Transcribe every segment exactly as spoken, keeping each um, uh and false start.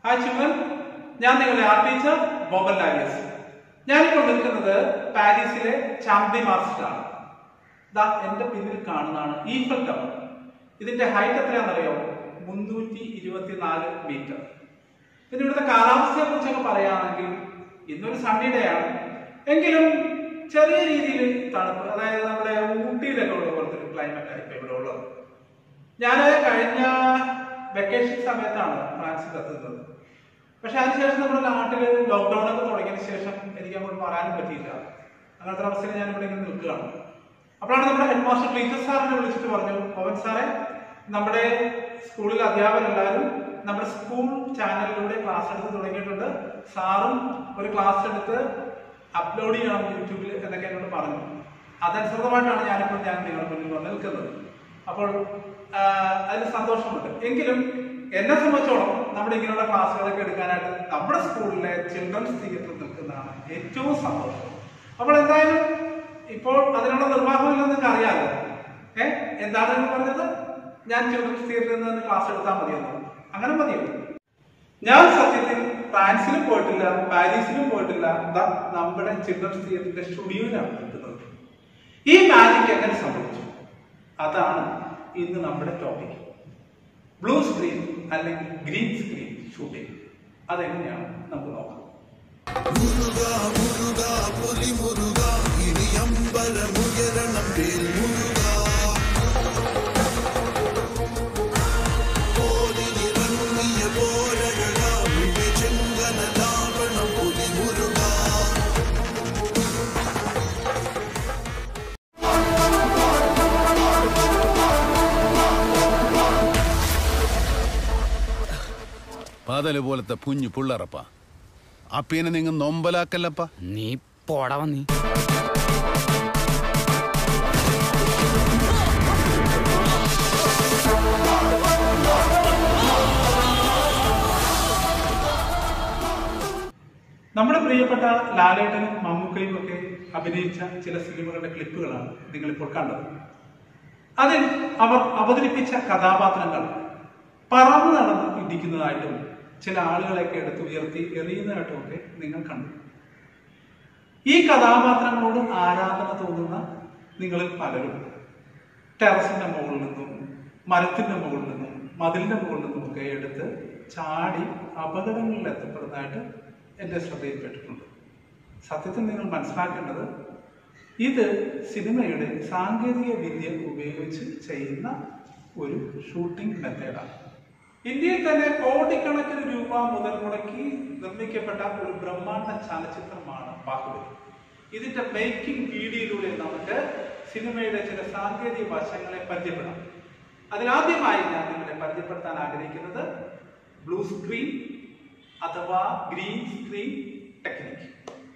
Hi children, I am your art teacher, Bobal Larius. I am going to Paris Champi Master. That end up in the Eiffel Tower. This is the height of the one hundred twenty-four meter. This is the Kalamsia Puchaka this is a Sunday day. Engilum Cherry climate type. I vacation France. But I have a lockdown of the organization, and I have a material. Another was in the gun. Upon the headmaster teachers are released to Owen Sare, number school Adia, number school channel class at the Sarum, or a class at the uploading on YouTube and again to Parliament. Other sort of one on the Animal Upon I was Santosh. Engilum. In the summer, nobody can class number school children's theatre. It too summer. Upon time, report other than the Rahu in the Karia. Eh? And that is Yan children's theatre in the class of Tamariano. Another Yan Sati, France in Portilla, Paris in Portilla, the number and children's theatre in the studio. He magic can support Adana in the number topic. Blue screen and green screen shooting. That's what we will Padale volta pugni pullarapa. Appena ninga nombala kallappa. Nee podava nee. നമ്മുടെ പ്രിയപ്പെട്ട ലാലേട്ടനും മമ്മൂക്കയും ഒക്കെ അഭിനയിച്ച ചില സിനിമകളുടെ ക്ലിപ്പുകളാണ് നിങ്ങൾ ഇപ്പോൾ കണ്ടത്. അതിൽ അവർ അവതരിപ്പിച്ച കഥാപാത്രങ്ങൾ പറന്നു നടന്ന് ഇടിക്കുന്നതായിട്ടും ചില ആളുകളെയൊക്കെ എടുത്ത് ഉയർത്തി എറിയുന്നതായിട്ടും ഒക്കെ നിങ്ങൾ കണ്ടു. ഈ കഥാപാത്രങ്ങളോട് ആരാധന തോന്നുന്ന നിങ്ങളിൽ പലരും ടെറസിന്റെ മുകളിൽ നിന്നും മരത്തിന്റെ മുകളിൽ നിന്നും മതിലിന്റെ മുകളിൽ നിന്നും ഒക്കെ എടുത്ത് ചാടി അപകടങ്ങളിൽ എത്തപ്പെടുന്നതായിട്ട് എൻ്റെ ശ്രദ്ധയിൽപ്പെട്ടിട്ടുണ്ട്. സത്യത്തിൽ നിങ്ങൾ മനസ്സിലാക്കേണ്ടത് ഇത് സിനിമയുടെ സാങ്കേതിക വിദ്യ ഉപയോഗിച്ച് ചെയ്യുന്ന ഒരു ഷൂട്ടിംഗ് മെത്തേഡാണ്. ഇന്ത്യയിൽ തന്നെ കോടിക്കണക്കിന് രൂപ മുതൽ മുടക്കി നിർമ്മിക്കപ്പെട്ട ഒരു ബ്രഹ്മാണ്ഡ ചലച്ചിത്രമാണ് ബാഹുബലി. ഇതിന്റെ മേക്കിംഗ് വീഡിയോയിലൂടെ നമുക്ക് സിനിമയുടെ ചില സാങ്കേതിക വശങ്ങളെ പരിചയപ്പെടാം. അതിലാദ്യമായി ഞാൻ നിങ്ങളെ പരിചയപ്പെടുത്താൻ ആഗ്രഹിക്കുന്നത് ബ്ലൂ സ്ക്രീൻ അഥവാ ഗ്രീൻ സ്ക്രീൻ ടെക്നിക്.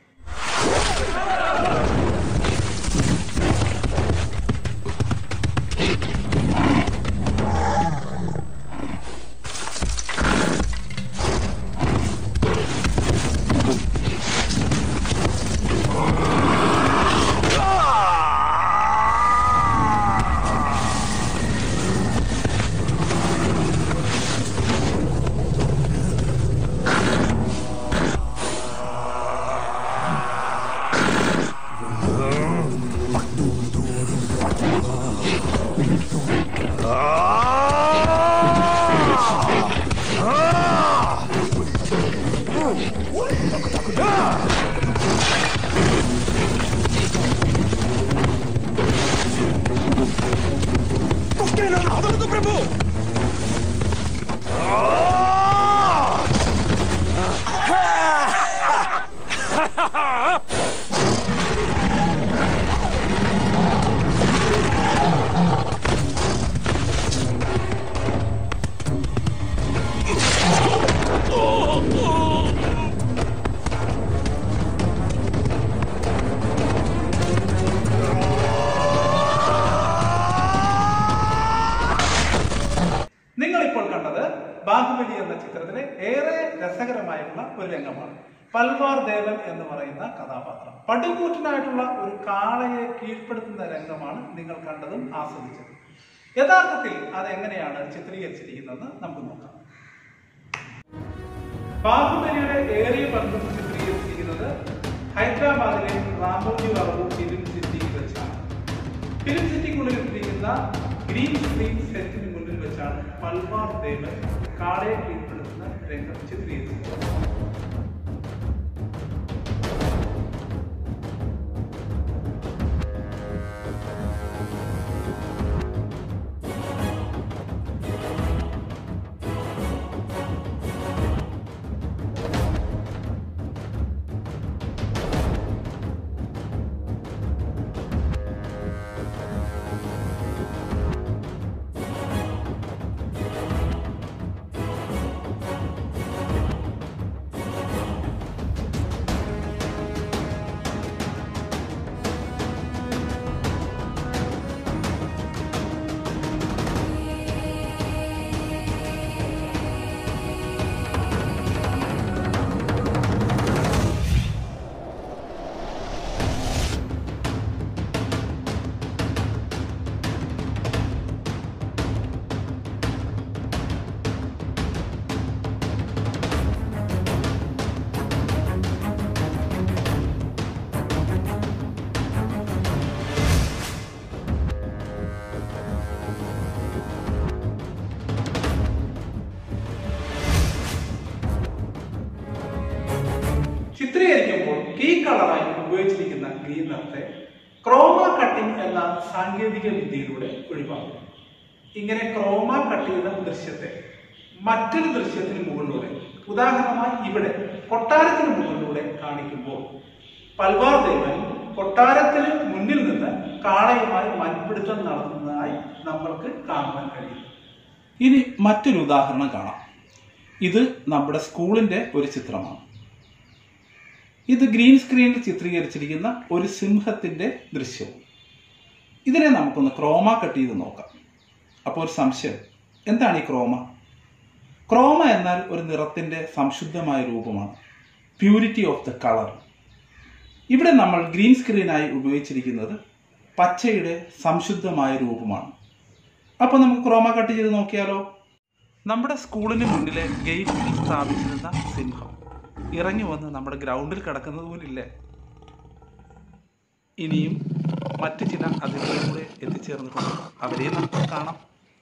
ബാഹുബലി എന്ന ചിത്രത്തിലെ ഏറെ രസകരമായിട്ടുള്ള ഒരു രംഗമാണ്. പൽവാർ ദേവൻ എന്ന് പറയുന്ന കഥാപാത്രം പടുകൂറ്റനായിട്ടുള്ള ഒരു കാളയെ കീഴ്പ്പെടുത്തുന്ന രംഗമാണ് നിങ്ങൾ കണ്ടതും ആസ്വദിച്ചത്. യഥാർത്ഥത്തിൽ അത് എങ്ങനെയാണ് ചിത്രീകരിച്ചിരിക്കുന്നതെന്ന് നമുക്ക് നോക്കാം. ബാഹുബലിയുടെ ഏറിയ ബന്ധം ചിത്രീകരിച്ചിരിക്കുന്നത് ഹൈദരാബാദിലെ റാമോജി റാവു ഫിലിം സിറ്റിയിൽ വെച്ചാണ്. ഫിലിം സിറ്റിക്കുള്ളിൽ എത്തിയിരിക്കുന്ന ഗ്രീൻ സ്ക്രീൻ സെറ്റിന് മുന്നിൽ വെച്ചാണ് പൽവാർ ദേവൻ കാളയെ കീഴ്പ്പെടുത്തുന്ന രംഗം ചിത്രീകരിച്ചത്. ചിത്രീകരിക്കുമ്പോൾ കീ കളറായി ഉപയോഗിച്ചിരിക്കുന്ന ഗ്രീൻ നിറത്തെ ക്രോമ കട്ടിംഗ് എന്ന സാങ്കേതിക വിദ്യയിലൂടെ ഒഴിവാക്കും. ഇങ്ങനെ ക്രോമ കട്ട് ചെയ്ത ദൃശ്യത്തെ മറ്റൊരു ദൃശ്യത്തിന് മുകളിലൂടെ, ഉദാഹരണമായി ഇവിടെ കൊട്ടാരത്തിന് മുകളിലൂടെ കാണിക്കുമ്പോൾ പൽവാർ ദേവൻ കൊട്ടാരത്തിന് മുന്നിൽ നിന്ന് കാളയുമായി മൽപ്പിടുത്തം നടത്തുന്നതായി നമ്മൾക്ക് കാണാൻ കഴിയും. ഇനി മറ്റൊരു ഉദാഹരണം കാണാം. ഇത് നമ്മുടെ സ്കൂളിന്റെ ഒരു ചിത്രമാണ്. ഇത് ഗ്രീൻ സ്ക്രീനിൽ ചിത്രീകരിച്ചിരിക്കുന്ന ഒരു സിംഹത്തിന്റെ ദൃശ്യവും. ഇതിനെ നമുക്കൊന്ന് ക്രോമ കട്ട് ചെയ്ത് നോക്കാം. അപ്പോൾ ഒരു സംശയം, എന്താണ് ഈ ക്രോമ? ക്രോമ എന്നാൽ ഒരു നിറത്തിന്റെ സംശുദ്ധമായ രൂപമാണ്, പ്യൂരിറ്റി ഓഫ് ദ കളർ. ഇവിടെ നമ്മൾ ഗ്രീൻ സ്ക്രീനായി ഉപയോഗിച്ചിരിക്കുന്നത് പച്ചയുടെ സംശുദ്ധമായ രൂപമാണ്. അപ്പോൾ നമുക്ക് ക്രോമ കട്ട് ചെയ്ത് നോക്കിയാലോ? നമ്മുടെ സ്കൂളിന് മുന്നിലെ ഗേറ്റിൽ സ്ഥാപിച്ചിരുന്ന സിംഹം ഇറങ്ങി വന്ന് നമ്മുടെ ഗ്രൗണ്ടിൽ കിടക്കുന്നത് പോലില്ലേ? ഇനിയും മറ്റു ചില അതിഥികളും കൂടെ എത്തിച്ചേർന്നിട്ടുണ്ട്. അവരെയും നമുക്ക് കാണാം.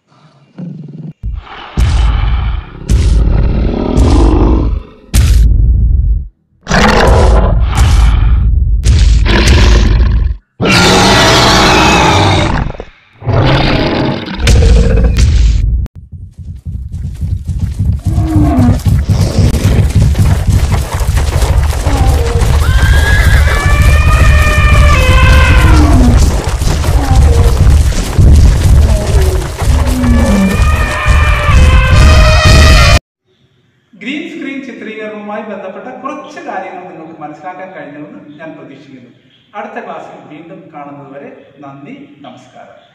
ഗ്രീൻ സ്ക്രീൻ ചിത്രീകരണവുമായി ബന്ധപ്പെട്ട കുറച്ച് കാര്യങ്ങൾ നിങ്ങൾക്ക് മനസ്സിലാക്കാൻ കഴിഞ്ഞുവെന്ന് ഞാൻ പ്രതീക്ഷിക്കുന്നു. അടുത്ത ക്ലാസ്സിൽ വീണ്ടും കാണുന്നതുവരെ നന്ദി, നമസ്കാരം.